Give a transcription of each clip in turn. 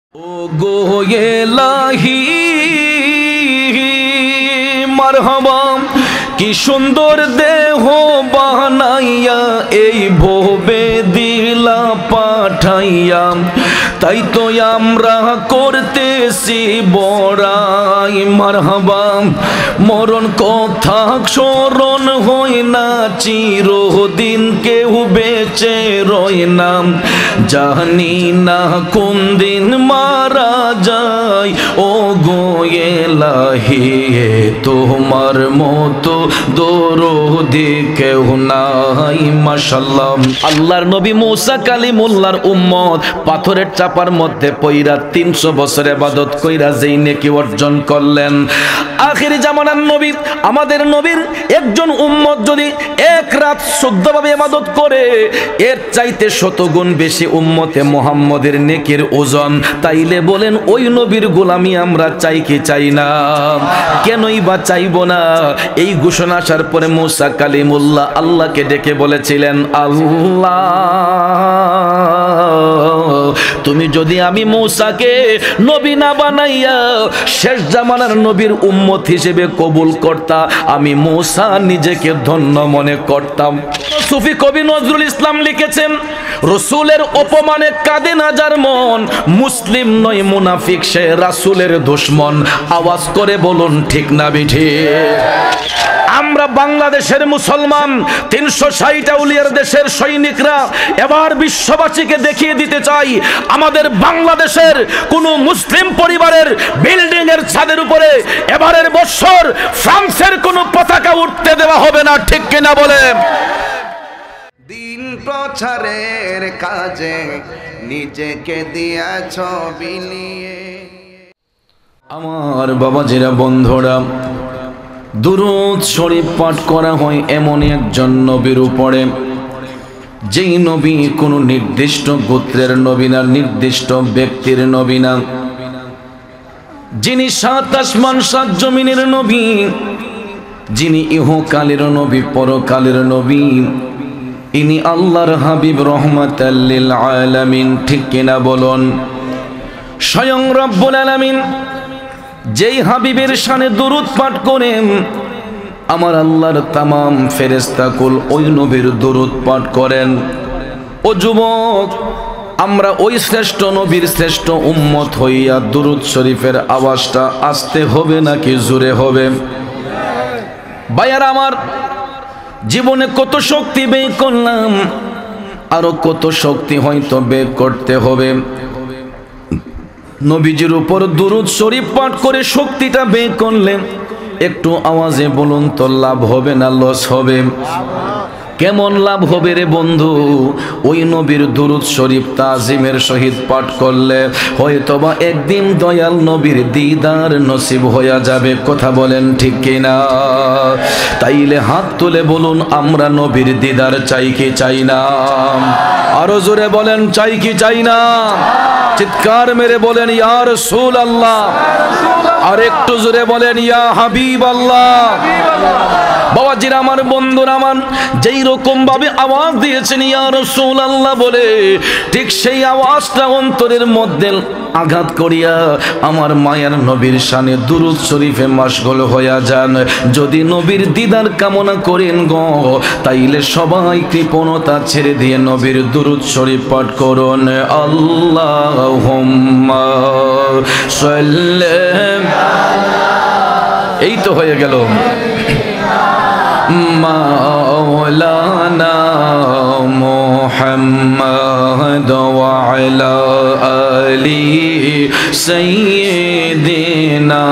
ও গো এলাহি মারহাবা, কি সুন্দর দেহ বানাইয়া এই ভবে দিলা পাঠাইয়া, তাই তো আমরা করতেছি বড়াই মারহাবা। মরণ কথা স্মরণ হয় না, চিরদিন কেউ বেঁচে রয় না, জানি না কোন দিন মারা যায়। ও গো এলাহি তোমার মতো দরদি কেউ নাই মাশাআল্লাহ। আল্লাহর নবী মুসা কালিমুল্লাহর উম্মত পাথরের চাপার মধ্যে পইরা 300 বছর ইবাদত কইরা যেই নেকি অর্জন করলেন। আখির জামানার নবী আমাদের নবীর একজন উম্মত যদি এক রাত শুদ্ধভাবে ইবাদত করে, এর চাইতে 100 গুণ বেশি উম্মতে মুহাম্মদের নেকির ওজন। তাইলে বলেন ওই নবীর গোলামি আমরা চাই কি চাই না? কেনই বা চাইবো না? এই ঘোষণা আসার পরে মুসা কালিমুল্লাহ আল্লাহকে ডেকে বলেছিলেন, আল্লাহ তুমি যদি আমি মুসাকে নবী না বানাইয়া শেষ জামানার নবীর উম্মত হিসেবে কবুল করতা, আমি মুসা নিজেকে ধন্য মনে করতাম। সুফি কবি নজরুল ইসলাম লিখেছেন, রসুলের অপমানে কাঁদে না যার মন, মুসলিম নয় মুনাফিক সে রাসূলের দুশমন। আওয়াজ করে বলুন ঠিক না বিঠি? আমরা বাংলাদেশের মুসলমান 360 আউলিয়ার দেশের সৈনিকরা এবার বিশ্ববাসীকে দেখিয়ে দিতে চাই, আমাদের বাংলাদেশের কোন মুসলিম পরিবারের বিল্ডিং এর ছাদের উপরে এবারের বছর ফ্রান্সের কোন পতাকা উঠতে দেওয়া হবে না, ঠিক কিনা বলে? দিন প্রচারের কাজে নিজেকে দিয়াছ বিলিয়ে। আমার বাবাজিরা বন্ধুরা, দুরূদ শরীফ পাঠ করা হয় এমন একজন নবীর উপরে, যেই নবী কোনো নির্দিষ্ট গোত্রের নবী না, নির্দিষ্ট ব্যক্তির নবী না, যিনি 7 আসমান 7 জমিনের নবী, যিনি ইহকালের নবী পরকালের নবী, ইনি আল্লাহর হাবিব রহমাতাল লিল আলামিন, ঠিক কিনা বলুন? স্বয়ং রব্বুল আলামিন যেই হাবিবের শানে দুরূদ পাঠ করেন, আমার আল্লাহর তামাম ফেরেশতাকুল ওই নবীর দুরূদ পাঠ করেন। ও যুবক, আমরা ওই শ্রেষ্ঠ নবীর শ্রেষ্ঠ উম্মত হইয়া দুরূদ শরীফের আওয়াজটা আস্তে হবে নাকি জোরে হবে? ভাইয়ারা আমার, জীবনে কত শক্তি ব্যয় করলাম, আরো কত শক্তি হয়তো ব্যয় করতে হবে। নবীজির উপর দুরূদ শরীফ পাঠ করে শক্তিটা ব্যয় করলে একটু আওয়াজে বলুন তো লাভ হবে না লস হবে? কেমন লাভ হবে রে বন্ধু? ওই নবীর দুরূদ শরীফ তাজিমের সহিত পাঠ করলে হয়তোবা একদিন দয়াল নবীর দিদার নসিব হয়ে যাবে। কথা বলেন ঠিক কিনা? তাইলে হাত তুলে বলুন, আমরা নবীর দিদার চাই কি চাই না? আরো জোরে বলেন, চাই কি চাই না? চিৎকার মেরে বলেন ইয়া রাসূলুল্লাহ। আর একটু জোরে বলেন ইয়া হাবিবাল্লাহ। বাবাজিরা আমার, বন্ধুরা আমার, যেই রকম ভাবে আওয়াজ দিয়েছেন ইয়া রাসূলুল্লাহ বলে, ঠিক সেই আওয়াজটা অন্তরের মধ্যে আঘাত করিয়া আমার মায়ের নবীর শানে দুরূদ শরীফে মাশগুল হইয়া যান। যদি নবীর দিদার কামনা করেন গো, তাইলে সবাই কৃপণতা ছেড়ে দিয়ে নবীর দুরূদ শরীফ পাঠ করুন। আল্লাহুম্মা সাল্লি, এই তো হয়ে গেল। মাওলানা মুহাম্মদ ওয়া আলা আলি সাইয়্যিদিনা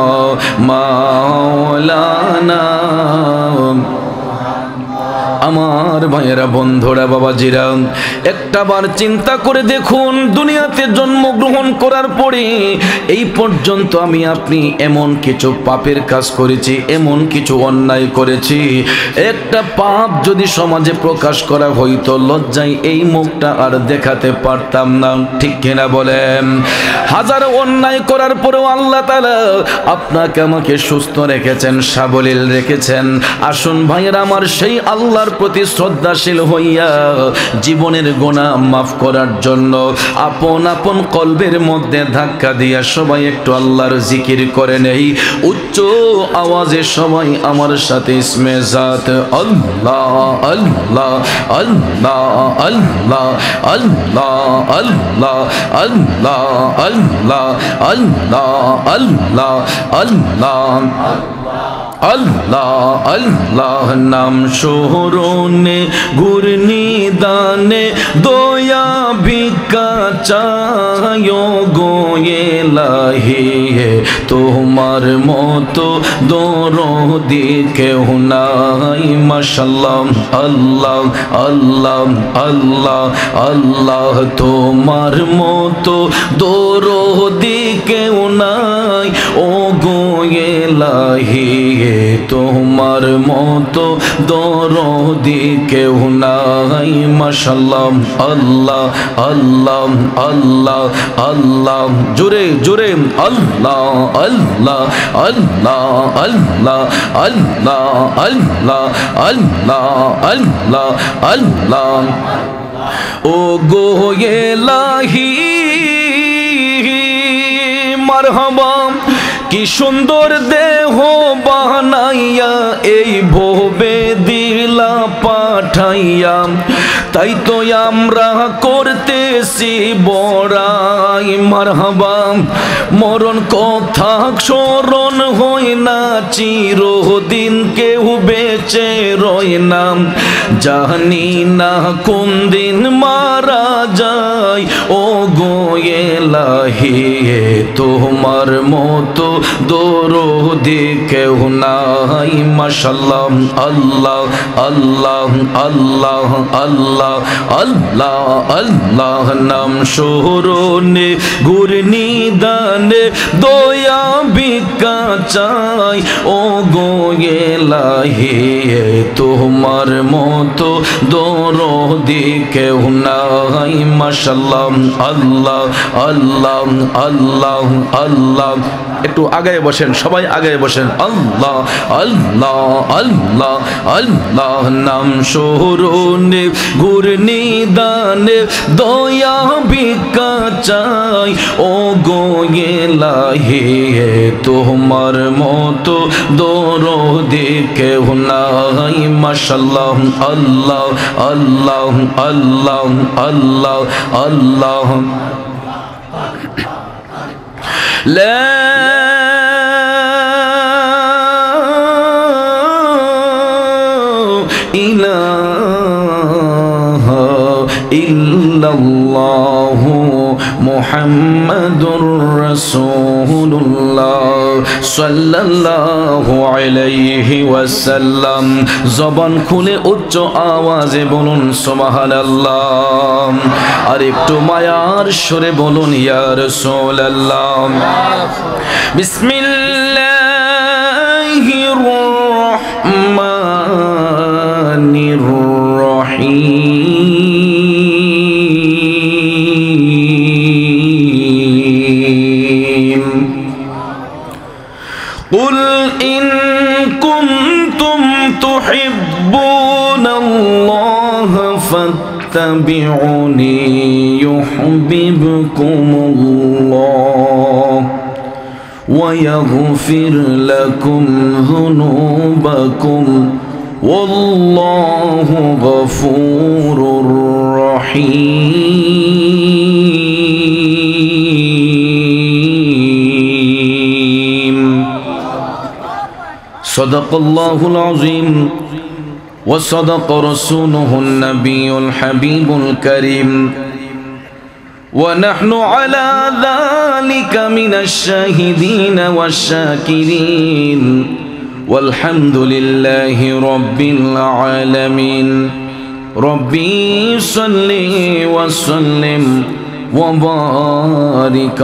মাওলানা। আমার ভাইয়েরা, বন্ধুরা, বাবাজিরা, একটাবার চিন্তা করে দেখুন, দুনিয়াতে জন্মগ্রহণ করার পরে এই পর্যন্ত আমি আপনি এমন কিছু পাপের কাজ করেছি, এমন কিছু অন্যায় করেছি, একটা পাপ যদি সমাজে প্রকাশ করা হইতো, লজ্জায় এই মুখটা আর দেখাতে পারতাম না, ঠিক কিনা বলেন? হাজার অন্যায় করার পরেও আল্লাহ তাআলা আপনাকে আমাকে সুস্থ রেখেছেন, সাবলীল রেখেছেন। আসুন ভাইয়েরা আমার, সেই আল্লাহর প্রতি শ্রদ্ধাশীল হইয়া জীবনের গুনাহ মাফ করার জন্য আপন আপন কলবের মধ্যে ধাক্কা দিয়া সবাই একটু আল্লাহর জিকির করে নেই উচ্চ আওয়াজে সবাই আমার সাথে ইসমে জাত আল্লাহ আল্লাহ আল্লাহ আল্লাহ আল্লাহ আল্লাহ আল্লাহ আল্লাহ আল্লাহ আল্লাহ আল্লাহ আল্লাহ আল্লাহ নাম শোহরনে ঘূর্ণি দানে দয়া ভিক্ষা চায় গো এলাহি তোমার মতো দরদি কেউ নাই মাশাআল্লাহ আল্লাহ আল্লাহ আল্লাহ আল্লাহ তোমার মতো দরদি কেউ নাই ও গো এলাহি তোমার মতো দরদি কেউ নাই মাশাআল্লাহ আল্লাহ আল্লাহ আল্লাহ আল্লাহ জোরে জোরে আল্লাহ আল্লাহ আল্লাহ আল্লাহ আল্লাহ আল্লাহ আল্লাহ আল্লাহ আল্লাহ ও গো এলাহি মারহাবা কি সুন্দর দেহ বানাইয়া এই ভবে দিলা পাঠাইয়া তাই তো আমরা করতেছি বড়াই মারহাবা মরণ কথা স্মরণ হয় না চিরদিন কেউ বেঁচে রয় না জানি না কোন দিন মারা যায় ও গো এলাহি তোমার মতো দরদি কেউ নাই মাশাআল্লাহ আল্লাহ আল্লাহ আল্লাহ আল্লাহ আল্লাহ আল্লাহ নাম শোহরনে ঘূর্ণি দানে দয়া ভিক্ষা চাই ও গো এলাহি তোমার মতো দরদি কেউ নাই মাশাআল্লাহ আল্লাহ আল্লাহ আল্লাহ আল্লাহ একটু আগে বসেন সবাই আগে বসেন আল্লাহ আল্লাহ আল্লাহ আল্লাহ নাম শোহরনে ঘূর্ণি দানে দয়া ভিক্ষা চাই ও গো এলাহি তোমার মতো দরদি কেউ নাই মাশাআল্লাহ আল্লাহ আল্লাহ আল্লাহ আল্লাহ আল্লাহ لا إله إلا الله محمد رسول الله সাল্লাল্লাহু আলাইহি ওয়াসাল্লাম জবান খুলে উচ্চ আওয়াজে বলুন সুবহানাল্লাহ আর একটু মায়ার সুরে বলুন ইয়া রাসূলুল্লাহ বিসমিল্লাহির রহমানির রহিম قل إن كنتم تحبون الله فاتبعوني يحببكم الله ويغفر لكم ذنوبكم والله غفور رحيم صدق الله العظيم وصدق رسوله النبي الحبيب الكريم ونحن على ذلك من الشاهدين والشاكرين والحمد لله رب العالمين ربي صل وسلم وبارك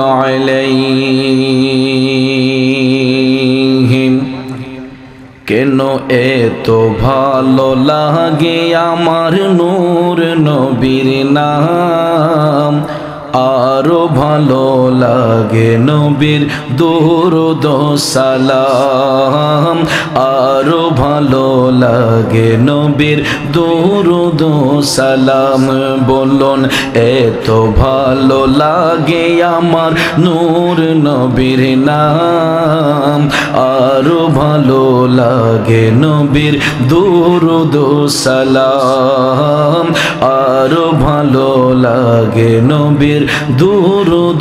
عليهم কেন এত ভালো লাগে আমার নূর নবীর নাম আরো ভালো লাগে নবীর দুরূদ সালাম, আরো ভালো লাগে নবীর দুরূদ সালাম। বলুন এত ভালো লাগে আমার নূর নবীর নাম, আরো ভালো লাগে নবীর দুরূদ সালাম, আরো ভালো লাগে নবীর দুরূদ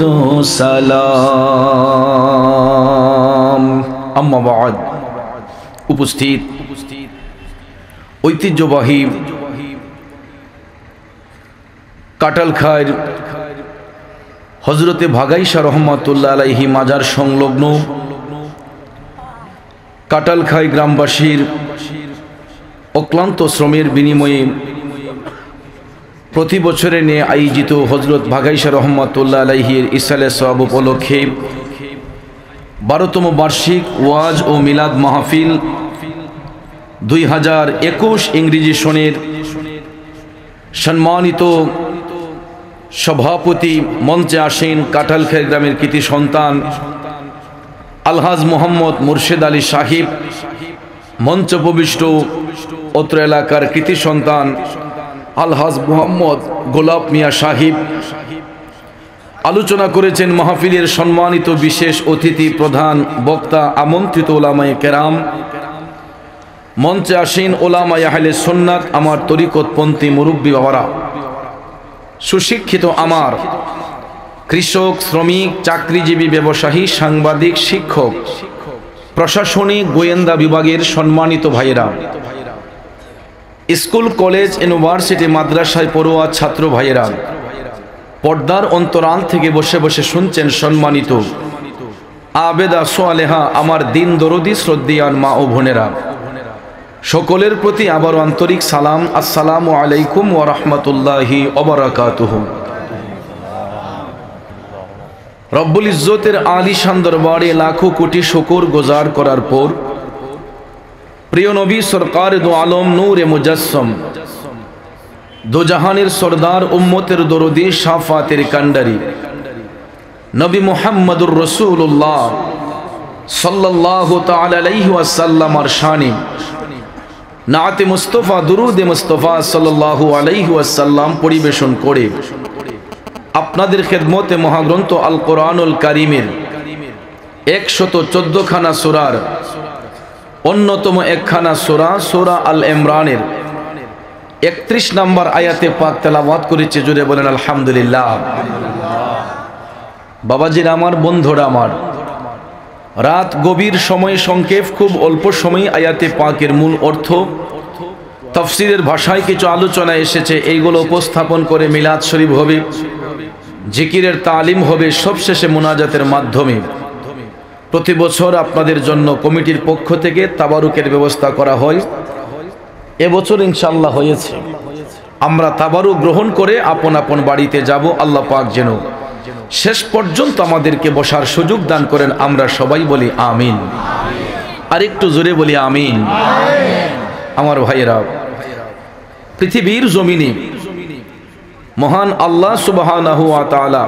সালাম। আম্মা বাদ, উপস্থিত ঐতিহ্যবাহী কাটালখাইর হজরতে ভাগাইশা রহমাতুল্লাহ আলাইহি মাজার সংলগ্ন কাটালখাই গ্রামবাসীর অক্লান্ত শ্রমের বিনিময়ে প্রতি বছরে নিয়ে আয়োজিত হজরত ভাগাইশা রহমাতুল্লাহ আলাইহির ইসলামের সওয়াব উপলক্ষে 12তম বার্ষিক ওয়াজ ও মিলাদ মাহফিল 2021 ইংরেজি সনের সম্মানিত সভাপতি মঞ্চে আসেন কাটালখাই গ্রামের কৃতি সন্তান আলহাজ মোহাম্মদ মুর্শেদ আলী সাহিব, মঞ্চ প্রবিষ্ট অত্র এলাকার কৃতি সন্তান আলহাজ মোহাম্মদ গোলাপ মিয়া সাহিব। আলোচনা করেছেন মাহফিলের সম্মানিত বিশেষ অতিথি প্রধান বক্তা আমন্ত্রিত ওলামায়ে কেরাম। মঞ্চে আসেন ওলামায়ে আহলে সুন্নাত, আমার তরিকতপন্থী মুরব্বী বাবারা, সুশিক্ষিত আমার কৃষক, শ্রমিক, চাকরিজীবী, ব্যবসায়ী, সাংবাদিক, শিক্ষক, প্রশাসনিক, গোয়েন্দা বিভাগের সম্মানিত ভাইয়েরা, স্কুল, কলেজ, ইউনিভার্সিটি, মাদ্রাসায় পড়ুয়া ছাত্র ভাইয়েরা, পর্দার অন্তরাল থেকে বসে বসে শুনছেন সম্মানিত আবেদা সোয়ালেহা আমার দিন দরদি শ্রদ্ধিয়ান মা ও বোনেরা, সকলের প্রতি আবারও আন্তরিক সালাম। আসসালামু আলাইকুম ওয়া রাহমাতুল্লাহি ওয়া বারাকাতুহু। রব্বুল ইজ্জতের আলিশান দরবারে লাখো কোটি শুকর গুজার করার পর প্রিয় নবী সরকার দু আলম নূরে মুজাসসম, দো জাহানের সরদার, উম্মতের দরদি, শাফাতের কান্ডারি নবী মুহাম্মদুর রাসূলুল্লাহ সাল্লাল্লাহু তাআলা আলাইহি ওয়াসাল্লামের শানে নাতে মুস্তাফা, দুরুদে মুস্তাফা সাল্লাল্লাহু আলাইহি ওয়াসাল্লাম পরিবেশন করে আপনাদের খেদমতে মহাগ্রন্থ আল কোরআনুল কারীমের 114 খানা সূরার অন্যতম একখানা সূরা সূরা আল ইমরানের 31 নম্বর আয়াতে পাক তেলাওয়াত করেছে। জুড়ে বলেন আলহামদুলিল্লাহ। বাবাজির আমার, বন্ধুরা আমার, রাত গভীর, সময় সংক্ষেপ, খুব অল্প সময় আয়াতে পাকের মূল অর্থ তাফসীরের ভাষায় কিছু আলোচনা এসেছে, এইগুলো উপস্থাপন করে মিলাদ শরীফ হবে, জিকিরের তালিম হবে, সবশেষে মুনাজাতের মাধ্যমে প্রতি বছর আপনাদের জন্য কমিটির পক্ষ থেকে তাবারুকের ব্যবস্থা করা হয়। এবছর ইনশাআল্লাহ হয়েছে। আমরা তাবারুক গ্রহণ করে আপন আপন বাড়িতে যাব। আল্লাহ পাক যেন শেষ পর্যন্ত আমাদেরকে বসার সুযোগ দান করেন। আমরা সবাই বলি আমিন। আর একটু জোরে বলি আমিন। আমার ভাইয়েরা, পৃথিবীর জমিনে মহান আল্লাহ সুবহানাহু ওয়া তাআলা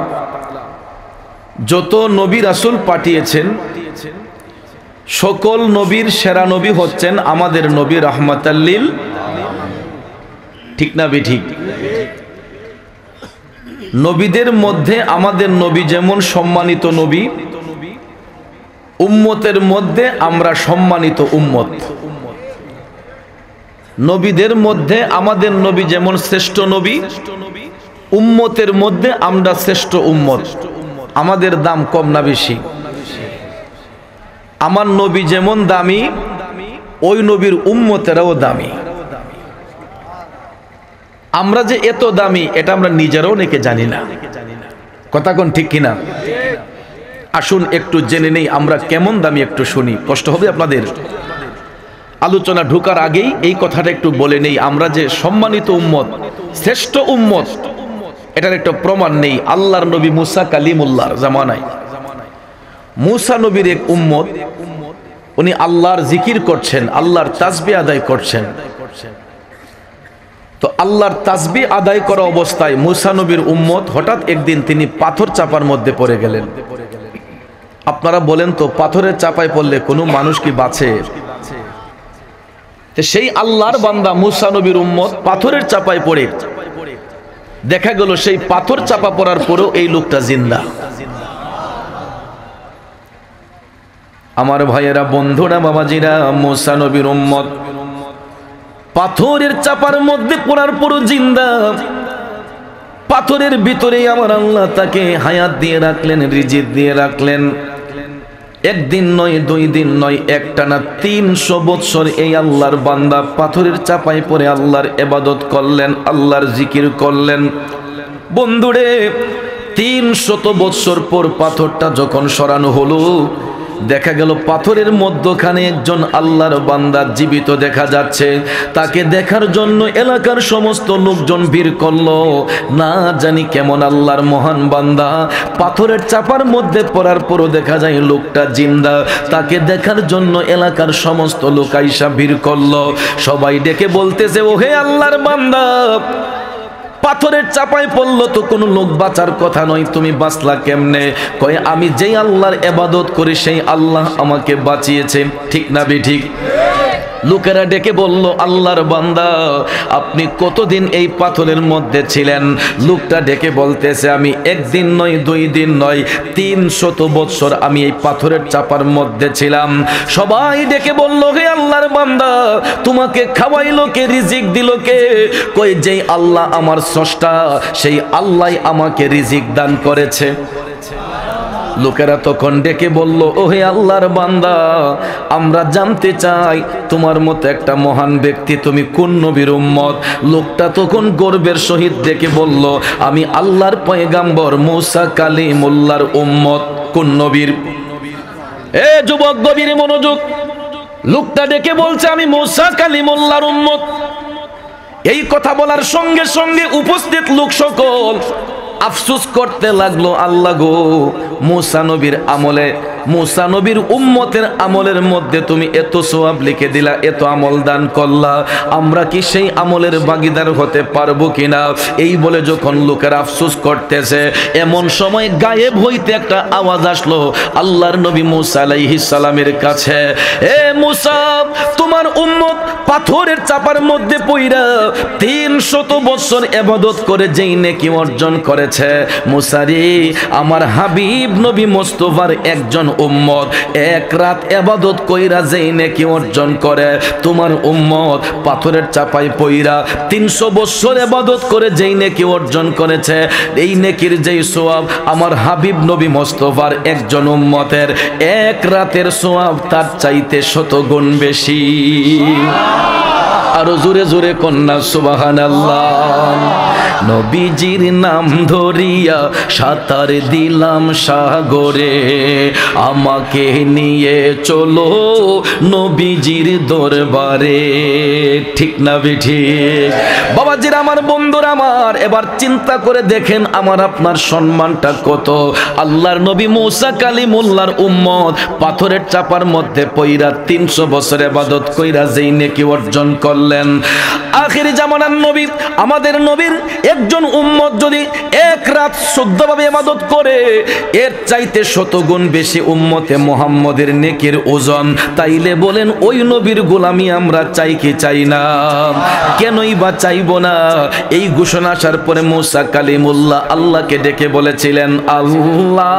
যত নবী রাসূল পাঠিয়েছেন, সকল নবীর সেরা নবী হচ্ছেন আমাদের নবী রাহমাতাল লিল, ঠিক না বেঠিক? নবীদের মধ্যে আমাদের নবী যেমন সম্মানিত নবী, উম্মতের মধ্যে আমরা সম্মানিত উম্মত। নবীদের মধ্যে আমাদের নবী যেমন শ্রেষ্ঠ নবী, উম্মতের মধ্যে আমরা শ্রেষ্ঠ উম্মত। আমাদের দাম কম না বেশি? আমার নবী যেমন দামি, ওই নবীর উম্মতেরাও দামি। আমরা যে এত দামি এটা আমরা নিজেরাও নাকি জানি না। কথা কোন ঠিক কিনা? আসুন একটু জেনে নেই আমরা কেমন দামি, একটু শুনি। কষ্ট হবে আপনাদের? আলোচনা ঢোকার আগেই এই কথাটা একটু বলে নেই, আমরা যে সম্মানিত উম্মত, শ্রেষ্ঠ উম্মত, এটার একটা প্রমাণ নেই। আল্লাহর নবী মুসা কালিমুল্লাহর জামানায় মুসা নবীর এক উম্মত, উনি আল্লাহর জিকির করছেন, আল্লাহর তাসবিহ আদায় করছেন। তো আল্লাহর তাসবিহ আদায় করা অবস্থায় মুসা নবীর উম্মত হঠাৎ একদিন তিনি পাথর চাপার মধ্যে পড়ে গেলেন। আপনারা বলেন তো, পাথরের চাপায় পড়লে কোনো মানুষ কি বাঁচে? সেই আল্লাহর বান্দা মুসা নবীর উম্মত পাথরের চাপায় পড়ে দেখা গেল সেই পাথর চাপা পড়ার পরেও এই লোকটা জিন্দা। আমার ভাইয়েরা, বন্ধুরা, বাবাজিরা, মুসা নবীর উম্মত পাথরের চাপার মধ্যে পড়ার পরও জিন্দা। পাথরের ভিতরেই আমার আল্লাহ তাকে হায়াত দিয়ে রাখলেন, রিজিক দিয়ে রাখলেন। একদিন নয়, 2 দিন নয়, একটানা 300 বছর এই আল্লাহর বান্দা পাথরের চাপায় পড়ে আল্লাহর ইবাদত করলেন, আল্লাহর জিকির করলেন। বন্ধুরে, 300 বছর পর পাথরটা যখন সরানো হলো, দেখা গেল পাথরের মধ্যখানে একজন আল্লাহর বান্দা জীবিত দেখা যাচ্ছে। তাকে দেখার জন্য এলাকার সমস্ত লোকজন ভিড় করলো। না জানি কেমন আল্লাহর মহান বান্দা, পাথরের চাপার মধ্যে পড়ার পরও দেখা যায় লোকটা জিন্দা। তাকে দেখার জন্য এলাকার সমস্ত লোক আইসা ভিড় করলো। সবাই ডেকে বলতেছে, ও হে আল্লাহর বান্দা, পাথরের চাপায় পড়লো তো কোনো লোক বাঁচার কথা নয়, তুমি বাঁচলা কেমনে? কয়, আমি যেই আল্লাহর ইবাদত করি সেই আল্লাহ আমাকে বাঁচিয়েছে। ঠিক না বেঠিক? লোকেরা ডেকে বলল, আল্লাহর বান্দা, আপনি কতদিন এই পাথরের মধ্যে ছিলেন? লোকটা ডেকে বলতেছে, আমি 1 দিন নয়, 2 দিন নয়, 300 বছর আমি এই পাথরের চাপার মধ্যে ছিলাম। সবাই ডেকে বলল, হে আল্লাহর বান্দা, তোমাকে খাওয়াইলো কে, রিজিক দিল কে? কই, যেই আল্লাহ আমার স্রষ্টা সেই আল্লাহ আমাকে রিজিক দান করেছে। লোকেরা তখন ডেকে বলল, ওহে আল্লাহর বান্দা, আমরা জানতে চাই তোমার মতো একটা মহান ব্যক্তি, তুমি কোন নবীর উম্মত? লোকটা তখন গর্বের সহিত ডেকে বলল, আমি আল্লাহর পয়গাম্বর মুসা কালিমুল্লাহর উম্মত। কোন নবীর? এ যুবক, গভীর মনোযোগ। লোকটা ডেকে বলছে, আমি মুসা কালিমুল্লাহর উম্মত। এই কথা বলার সঙ্গে সঙ্গে উপস্থিত লোক সকল আফসোস করতে লাগলো, আল্লাহ গো, মুসা নবীর আমলে, মুসা নবীর উম্মতের আমলের মধ্যে তুমি এত সওয়াব লিখে দিলা, এত আমল দান করলা, আমরা কি সেই আমলের ভাগীদার হতে পারবো কিনা? এই বলে যখন লোকের আফসোস করতেছে, এমন সময় গায়েব হইতে একটা আওয়াজ আসলো আল্লাহর নবী মুসা আলাইহিস সালামের কাছে। এ মুসা, তোমার উম্মত পাথরের চাপার মধ্যে পইরা 300 বছর ইবাদত করে যেই নেকি অর্জন করেছে, মুসা রে, আমার হাবিব নবী মুস্তাফার একজন উম্মত 1 রাত ইবাদত কইরা যেই নেকি অর্জন করে, তোমার উম্মত পাথরের চাপায় পইরা 300 বছর ইবাদত করে যেই নেকি অর্জন করেছে, এই নেকির যেই সওয়াব আমার হাবিব নবী মুস্তাফার একজন উম্মতের 1 রাতের সওয়াব তার চাইতে 100 গুণ বেশি। আরো জোরে জোরে কন্যা সুবহানাল্লাহ। নবীজির নাম ধরিয়া সাঁতার দিলাম সাগরে, আমাকে নিয়ে চলো নবীজির দরবারে। ঠিক না বেঠিক? বাবাজির আমার, বন্ধুরা আমার, এবার চিন্তা করে দেখেন আমার আপনার সম্মানটা কত। আল্লাহর নবী মুসা কালিমুল্লাহর উম্মত পাথরের চাপার মধ্যে পইরা 300 বছর ইবাদত কইরা যেই নেকি অর্জন করলেন। আখিরি জামানার নবী, আমাদের নবীর একজন উম্মত যদি 1 রাত শুদ্ধভাবে ইবাদত করে, এর চাইতে 100 গুণ বেশি উম্মতে মুহাম্মদের নেকির ওজন। তাইলে বলেন, ওই নবীর গোলামি আমরা চাই কি চাই না? কেনই বা চাইব না? এই ঘোষণা আসার পরে মুসা কালিমুল্লাহ আল্লাহকে ডেকে বলেছিলেন, আল্লাহ,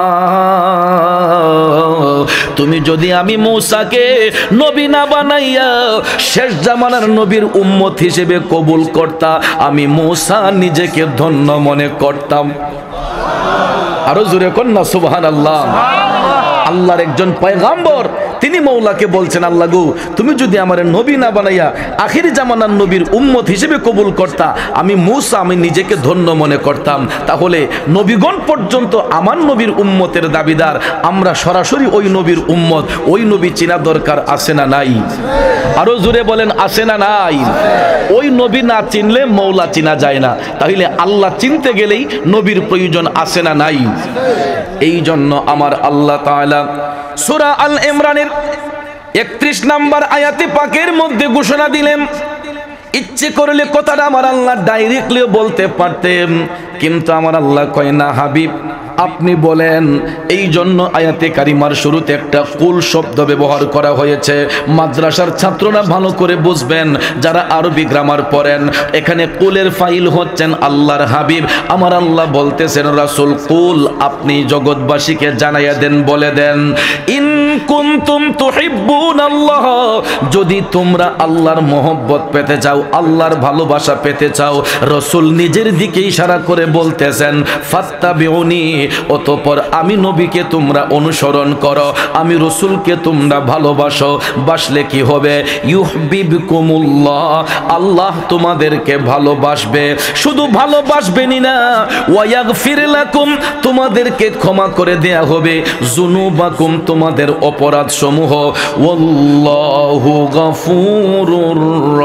তুমি যদি আমি মুসাকে নবী না বানাইয়া শেষ জামানার নবীর উম্মত হিসেবে কবুল করতা, আমি মুসা নিজেকে ধন্য মনে করতাম। আরো জোরে কন্যা সুবহানাল্লাহ। আল্লাহর একজন পয়গাম্বর তিনি মৌলাকে বলছেন, আল্লাহ গো, তুমি যদি আমার নবী না বানাইয়া আখিরি জামানার নবীর উম্মত হিসেবে কবুল করতা, আমি মুসা আমি নিজেকে ধন্য মনে করতাম। তাহলে নবীগণ পর্যন্ত আমার নবীর উম্মতের দাবিদার, আমরা সরাসরি ওই নবীর উম্মত, ওই নবী চিনা দরকার আছে না নাই? আরো জোরে বলেন, আছে না নাই? ওই নবী না চিনলে মৌলা চিনা যায় না, তাহলে আল্লাহ চিনতে গেলেই নবীর প্রয়োজন আছে না নাই? এই জন্য আমার আল্লাহ তাআলা সূরা আল ইমরানের 31 নম্বর আয়াতে পাকের মধ্যে ঘোষণা দিলেন, ইচ্ছে করলে কথাটা আমার আল্লাহ ডাইরেক্টলিও বলতে পারতেন, কিন্তু আমার আল্লাহ কয় না হাবিব আপনি বলেন। এই জন্য আয়াতে কারিমার শুরুতে একটা কুল শব্দ ব্যবহার করা হয়েছে। মাদ্রাসার ছাত্ররা ভালো করে বুঝবেন, যারা আরবি গ্রামার পড়েন, এখানে কুলের ফাইল হচ্ছেন আল্লাহর হাবিব। আমার আল্লাহ বলতেছেন রাসূল কুল আপনি জগৎবাসীকে জানাইয়া দেন, বলে দেন ইন কুনতুম তুহিব্বুনাল্লাহ, যদি তোমরা আল্লাহর মহব্বত পেতে চাও, আল্লাহর ভালোবাসা পেতে চাও, রাসূল নিজের দিকে ইশারা করে বলতেছেন ফাত্তাবিউনি, অতঃপর আমি নবীকে তোমরা অনুসরণ করো, আমি রাসূলকে তোমরা ভালোবাসো। বাসলে কি হবে? ইউহিব্বুকুমুল্লাহ, আল্লাহ তোমাদেরকে ভালোবাসবে। শুধু ভালোবাসবেনই না, ওয়া ইয়াগফির লাকুম, তোমাদেরকে ক্ষমা করে দেয়া হবে যুনুবাকুম, তোমাদের অপরাধ সমূহ। ওয়াল্লাহু গফুরুর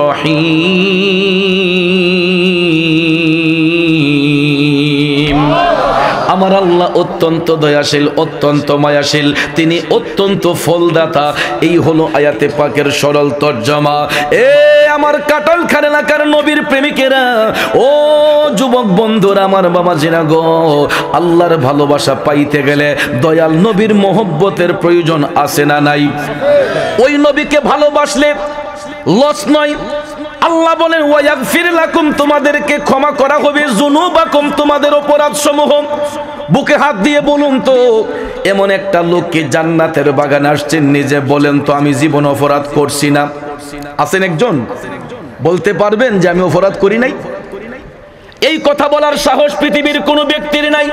রহিম। আমার আল্লাহ অত্যন্ত দয়াশীল, অত্যন্ত মায়াশীল, তিনি অত্যন্ত ফলদাতা। এই হলো আয়াতে পাকের সরল তর্জমা। এ আমার কাটালখান এলাকার নবীর প্রেমিকেরা, ও যুবক বন্ধুরা, আমার বাবাজিরা গো, আল্লাহর ভালোবাসা পাইতে গেলে দয়াল নবীর মহব্বতের প্রয়োজন আছে না নাই? ওই নবীকে ভালোবাসলে লস নয়। আল্লাহ বলেন ওয়ায়াগফির লাকুম, তোমাদেরকে ক্ষমা করা হবে যুনুবাকুম, তোমাদের অপরাধ সমূহ। বুকে হাত দিয়ে বলুন তো, এমন একটা লোক কি জান্নাতের বাগানে আসছেন, নিজে বলেন তো আমি জীবন অপরাধ করছি না? আছেন একজন? বলতে পারবেন যে আমি অপরাধ করি নাই? এই কথা বলার সাহস পৃথিবীর কোনো ব্যক্তির নাই।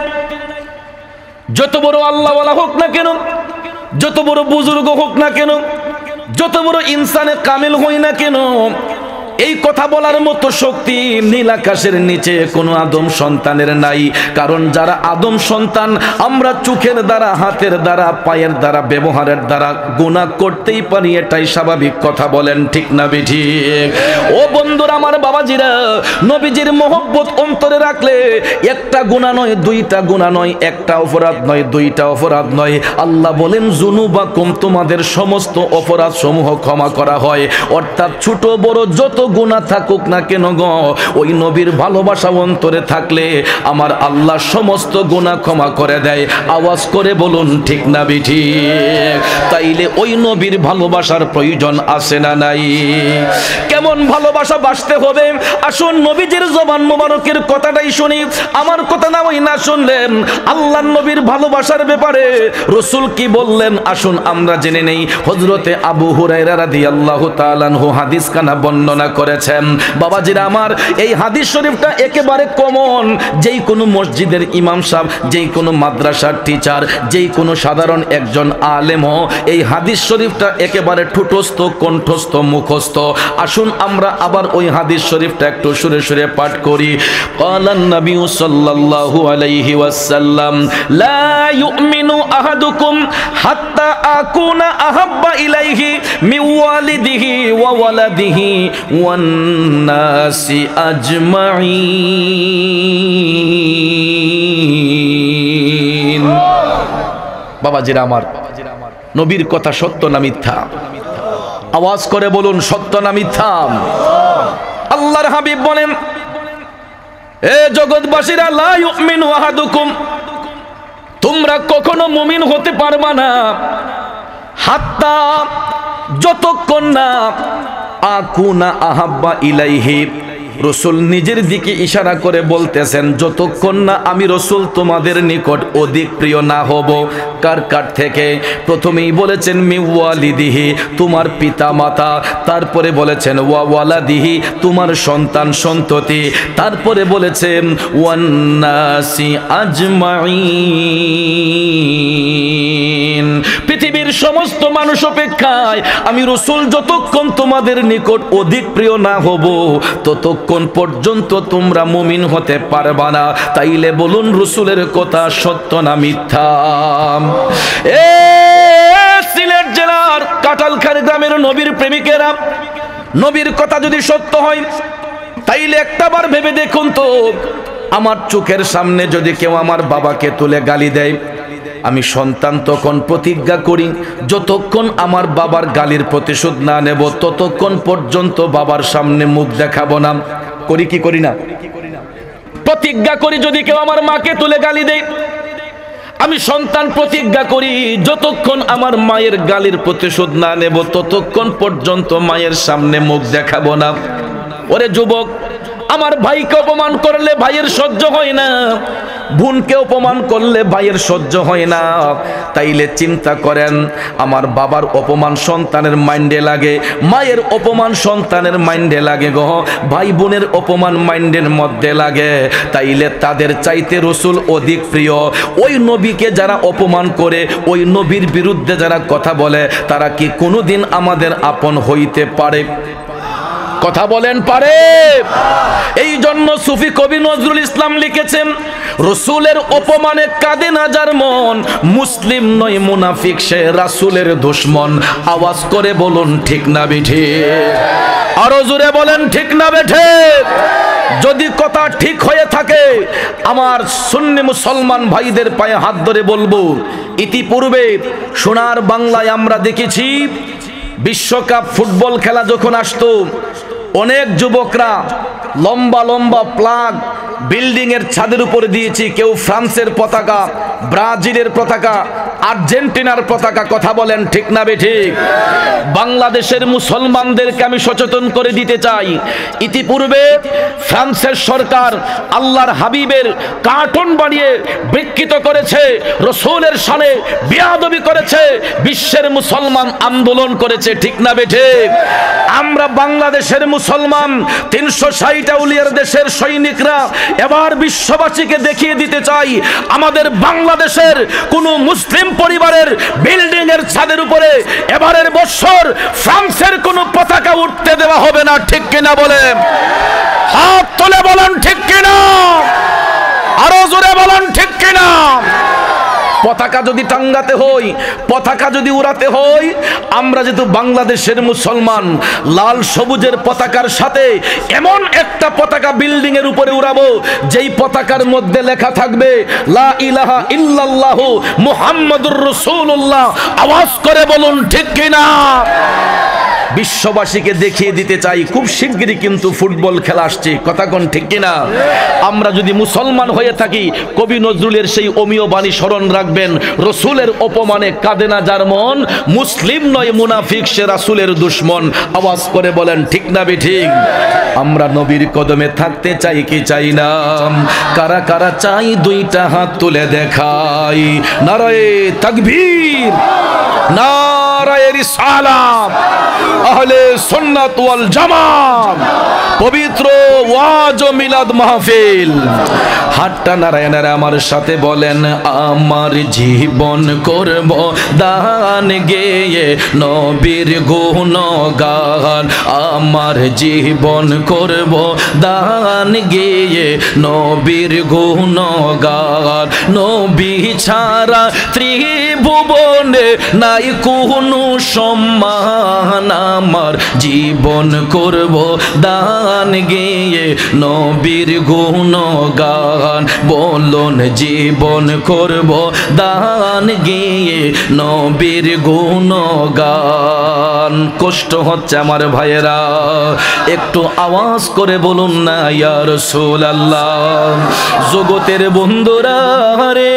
যত বড় আল্লাহওয়ালা হোক না কেন, যত বড় বুজুর্গ হোক না কেন, যত বড় ইনসানে কামিল হই না কেন, এই কথা বলার মতো শক্তি নীল আকাশের নিচে কোনো আদম সন্তানের নাই। কারণ যারা আদম সন্তান, আমরা চোখের দ্বারা, হাতের দ্বারা, পায়ের দ্বারা, ব্যবহারের দ্বারা গুনাহ করতেই পারি, এটাই স্বাভাবিক কথা। বলেন ঠিক না বেঠিক? ও বন্ধুরা, আমার বাবাজিরা, নবীজির মহব্বত অন্তরে রাখলে একটা গুনাহ নয়, দুইটা গুনাহ নয়, একটা অপরাধ নয়, দুইটা অপরাধ নয়, আল্লাহ বলেন যুনুবাকুম, তোমাদের সমস্ত অপরাধ সমূহ ক্ষমা করা হয়। অর্থাৎ ছোট বড় যত গুনাহ থাকুক না কেন গো, ওই নবীর ভালোবাসা অন্তরে থাকলে আমার আল্লাহ সমস্ত গুনাহ ক্ষমা করে দেয়। আওয়াজ করে বলুন ঠিক না বেঠিক? তাইলে ওই নবীর ভালোবাসার প্রয়োজন আছে না নাই? কেমন ভালোবাসা বাসতে হবে? আসুন নবীজির জবান মোবারকের কথাটাই শুনি। আমার কথা না ওই না শুনলেন, আল্লাহর নবীর ভালোবাসার ব্যাপারে রাসূল কি বললেন, আসুন আমরা জেনে নেই। হযরতে আবু হুরায়রা রাদিয়াল্লাহু তাআলা আনহু হাদিস কানা বর্ণনা করেছেন। বাবাজিরা আমার, এই হাদিস শরীফটা একেবারে কমন। যেই কোনো মসজিদের ইমাম সাহেব, যেই কোনো মাদ্রাসার টিচার, যেই কোনো সাধারণ একজন আলেমও এই হাদিস শরীফটা একেবারে ঠুটস্থ, কণ্ঠস্থ, মুখস্থ। আসুন আমরা আবার ওই হাদিস শরীফটা একটু সুরে সুরে পাঠ করি। ক্বালান নবী সাল্লাল্লাহু আলাইহি ওয়াসাল্লাম, লা ইউমিনু আহাদুকুম হাত্তা আকুনা আহাব্বা ইলাইহি মিন ওয়ালিদিহি ওয়া ওয়ালাদিহি ওয়ান নাসি আজমাইন। বাবাজিরা আমার, নবীর কথা সত্য না মিথ্যা? আওয়াজ করে বলুন সত্য না মিথ্যা? আল্লাহর হাবিব বলেন, এ জগৎবাসীরা, লা ইউমিনু আহাদুকুম, তোমরা কখনো মুমিন হতে পারবা না হাত্তা, যতক্ষণ না আকুনা আহাব্বা ইলাইহি, রাসূল নিজের দিকে ইশারা করে বলতেছেন, যতক্ষণ না আমি রাসূল তোমাদের নিকট অধিক প্রিয় না হব। কার কার থেকে? প্রথমেই বলেছেন মিওয়ালিদিহি, তোমার পিতা মাতা, তারপরে বলেছেন ওয়া ওয়ালাদিহি, তোমার সন্তান সন্ততি, তারপরে বলেছেন ওয়ান্নাসি আজমাইন, পৃথিবীর সমস্ত মানুষ অপেক্ষায় আমি রাসূল যতক্ষণ তোমাদের নিকট অধিক প্রিয় না হব, ততক্ষণ পর্যন্ত তোমরা মুমিন হতে পারবা না। তাইলে বলুন রাসূলের কথা সত্য না মিথ্যা? এ সিলেট জেলার কাটালখালী গ্রামের নবীর প্রেমিকেরা, নবীর কথা যদি সত্য হয় তাইলে একটাবার ভেবে দেখুন তো, আমার চোখের সামনে যদি কেউ আমার বাবাকে তুলে গালি দেয়, আমি সন্তান তখন প্রতিজ্ঞা করি যতক্ষণ আমার বাবার গালির প্রতিশোধ না নেব ততক্ষণ পর্যন্ত বাবার সামনে মুখ দেখাবো না। করি কি করি না? প্রতিজ্ঞা করি যদি কেউ আমার মাকে তুলে গালি দেয়, আমি সন্তান প্রতিজ্ঞা করি যতক্ষণ আমার মায়ের গালির প্রতিশোধ না নেব ততক্ষণ পর্যন্ত মায়ের সামনে মুখ দেখাবো না। ওরে যুবক, আমার ভাইকে অপমান করলে ভাইয়ের সহ্য হয় না, বোনকে অপমান করলে ভাইয়ের সহ্য হয় না। তাইলে চিন্তা করেন, আমার বাবার অপমান সন্তানের মাইন্ডে লাগে, মায়ের অপমান সন্তানের মাইন্ডে লাগে গো, ভাই বোনের অপমান মাইন্ডের মধ্যে লাগে। তাইলে তাদের চাইতে রসুল অধিক প্রিয়। ওই নবীকে যারা অপমান করে, ওই নবীর বিরুদ্ধে যারা কথা বলে, তারা কি কোনোদিন আমাদের আপন হইতে পারে? কথা বলেন, পারে? এই জন্য সুফি কবি নজরুল ইসলাম লিখেছেন, রসুলের অপমানে কাঁদে না যার মন, মুসলিম নয় মুনাফিক সে রাসূলের দুশমন। আওয়াজ করে বলুন ঠিক না বেঠে? আরো জোরে বলেন ঠিক না বেঠে? যদি কথা ঠিক হয়ে থাকে আমার সুন্নি মুসলমান ভাইদের পায়ে হাত ধরে বলবো, ইতিপূর্বে সোনার বাংলায় আমরা দেখেছি বিশ্বকাপ ফুটবল খেলা যখন আসতো, অনেক যুবকরা লম্বা লম্বা প্লাগ বিল্ডিং এর ছাদের উপরে দিয়েছি। কেউ ফ্রান্সের পতাকা, ব্রাজিলের পতাকা, আর্জেন্টিনার পতাকা। কথা বলেন ঠিক না বেঠিক? বাংলাদেশের মুসলমানদেরকে আমি সচেতন করে দিতে চাই, ইতিপূর্বে ফ্রান্সের সরকার আল্লাহর হাবিবের কার্টুন বানিয়ে বিকৃত করেছে, রসুলের শানে বেয়াদবি করেছে, বিশ্বের মুসলমান আন্দোলন করেছে। ঠিক না বেঠিক? আমরা বাংলাদেশের মুসলমান 360 আউলিয়ার দেশের সৈনিকরা এবার বিশ্ববাসীকে দেখিয়ে দিতে চাই, আমাদের বাংলাদেশের কোন মুসলিম পরিবারের বিল্ডিং এর ছাদের উপরে এবারের বছর ফ্রান্সের কোন পতাকা উঠতে দেওয়া হবে না। ঠিক কিনা বলেন? হাত তুলে বলেন ঠিক কিনা? আরো জোরে বলেন ঠিক কিনা? পতাকা যদি টাঙ্গাতে হয়, পতাকা যদি উড়াতে হয়, আমরা যেহেতু বাংলাদেশের মুসলমান, লাল সবুজের পতাকার সাথে এমন একটা পতাকা বিল্ডিং এর উপরে উড়াবো যেই পতাকার মধ্যে লেখা থাকবে লা ইলাহা ইল্লাল্লাহু মুহাম্মাদুর রাসূলুল্লাহ। আওয়াজ করে বলুন ঠিক কিনা? বিশ্ববাসীকে দেখিয়ে দিতে চাই খুব শিগগিরই কিন্তু ফুটবল খেলা আসছে। কথা কোন ঠিক কিনা? আমরা যদি মুসলমান হয়ে থাকি, কবি নজরুলের সেই অমীয় বাণী স্মরণ রাখবেন, রসুলের অপমানে কাঁদে না যার মন, মুসলিম নয় মুনাফিক সে রাসূলের দুশমন। আওয়াজ করে বলেন ঠিক না বেঠিক? আমরা নবীর কদমে থাকতে চাই কি চাই না? কারা কারা চাই দুইটা হাত তুলে দেখাই। নারায়ে তাকবীর, নারায়ে রিসালাত, আহলে সুন্নাত ওয়াল জামাত, পবিত্র ওয়াজ ও মিলাদ মাহফিল। হাতটা নারায়ণের আমার সাথে বলেন, আমার জীবন করব দান গেয়ে নবীর গুণগান, আমার জীবন করব দান গেয়ে নবীর গুণগান। নবী ছাড়া ত্রিভুবনে নাই কোনো সম্মান, আমার জীবন করব দান গেয়ে নবীর গুণগান। বলুন জীবন করব দান গেয়ে নবীর গুণগান। কষ্ট হচ্ছে আমার ভাইয়েরা, একটু আওয়াজ করে বলুন না ইয়া রাসূলুল্লাহ। জগতের বন্ধুরা রে,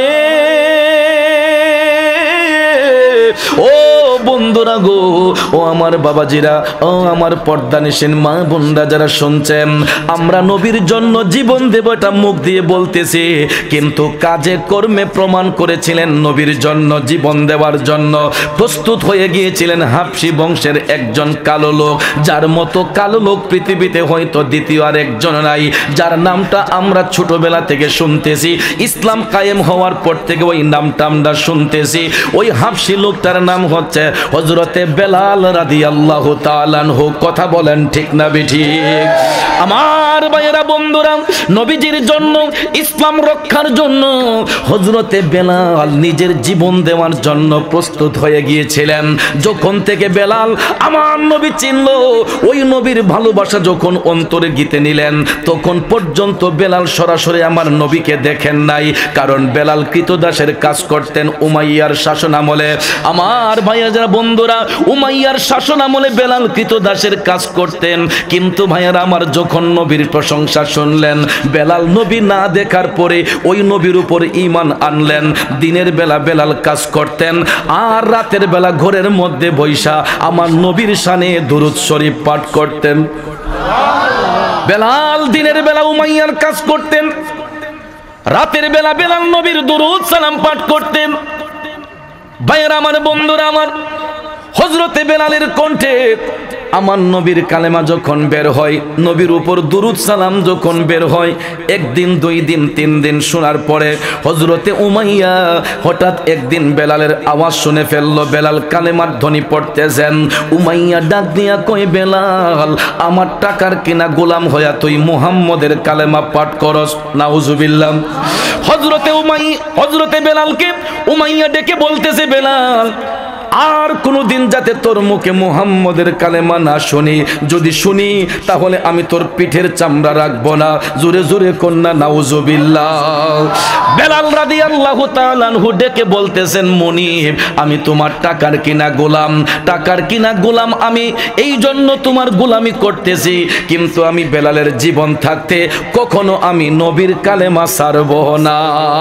ও বন্ধুরা গো, ও আমার বাবাজিরা, ও আমার পর্দানিসীন মা বোনরা যারা শুনছেন, আমরা নবীর জন্য জীবন দেব এটা মুখ দিয়ে বলতেছি, কিন্তু কাজে কর্মে প্রমাণ করেছিলেন নবীর জন্য জীবন দেওয়ার জন্য প্রস্তুত হয়ে গিয়েছিলেন হাবশী বংশের একজন কালো লোক, যার মতো কালো লোক পৃথিবীতে হয়তো দ্বিতীয় আর একজন নাই, যার নামটা আমরা ছোটবেলা থেকে শুনতেছি, ইসলাম কায়েম হওয়ার পর থেকে ওই নামটা আমরা শুনতেছি। ওই হাবশী লোকটার নাম হচ্ছে হযরতে বেলাল রাদিয়াল্লাহু তাআলা আনহু। কথা বলেন ঠিক না বেঠিক? আমার ভাইয়েরা বন্ধুরা, নবীজির জন্য, ইসলাম রক্ষার জন্য হযরতে বেলাল নিজের জীবন দেওয়ার জন্য প্রস্তুত হয়ে গিয়েছিলেন। যখন থেকে বেলাল আমার নবী চিনল, ওই নবীর ভালোবাসা যখন অন্তরে গিতে নিলেন, তখন পর্যন্ত বেলাল সরাসরি আমার নবীকে দেখেন নাই। কারণ বেলাল কৃতদাসের কাজ করতেন উমাইয়ার শাসন আমলে। আমার ভাইয়েরা বন্ধুরা, উমাইয়ার শাসন আমলে বেলাল কৃতদাসের কাজ করতেন। কিন্তু ভাইয়েরা আমার, যখন নবীর প্রশংসা শুনলেন, বেলাল নবী না দেখার পরে ওই নবীর উপর ঈমান আনলেন। দিনের বেলা বেলাল কাজ করতেন, আর রাতের বেলা ঘরের মধ্যে বৈশা আমার নবীর শানে দুরূদ শরীফ পাঠ করতেন। বেলাল দিনের বেলা উমাইয়ার কাজ করতেন, রাতের বেলা বেলাল নবীর দুরূদ সালাম পাঠ করতেন। ভাইয়েরা আমার, বন্ধুরা আমার, হযরতে বেলালের কণ্ঠে আমার নবীর কালেমা যখন বের হয়, নবীর উপর দুরূদ সালাম যখন বের হয়, একদিন, 2 দিন, 3 দিন শোনার পরে হযরতে উমাইয়া হঠাৎ একদিন বেলালের আওয়াজ শুনে ফেলল। বেলাল কালেমার ধ্বনি পড়তেছেন। উমাইয়া ডাক দিয়া কই, বেলাল, আমার টাকার কিনা গোলাম হইয়া তুই মুহাম্মদের কালেমা পাঠ করস? নাউজুবিল্লাহ। হযরতে বেলালকে উমাইয়া ডেকে বলতেছে, বেলাল, আর কোনদিন যাতে তোর মুখে মুহাম্মদের কালেমা না শুনি, যদি শুনি তাহলে আমি তোর পিঠের চামড়া রাখবো না। জোরে জোরে কন্যা নাউজুবিল্লাহ। বেলাল রাদিয়াল্লাহু তাআলা আনহু ডেকে বলতেছেন, মুনিব, আমি তোমার টাকার কিনা গোলাম, টাকার কিনা গোলাম আমি, এই জন্য তোমার গোলামি করতেছি। কিন্তু আমি বেলালের জীবন থাকতে কখনো আমি নবীর কালেমা ছাড়ব না।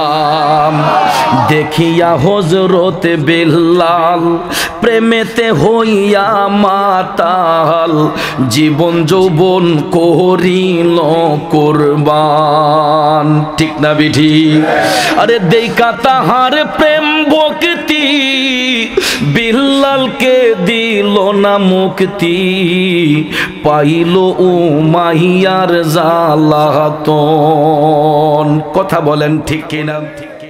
দেখিয়া হযরতে বেলাল প্রেমেতে হইয়া মাতাল, জীবন যৌবন করিল কুরবান। ঠিক না বিধি? আরে দেইকা তাহার প্রেম ভক্তি, বিল্লালকে দিল না মুক্তি, পাইল উমাইয়ার জালাতন। কথা বলেন ঠিক কিনা?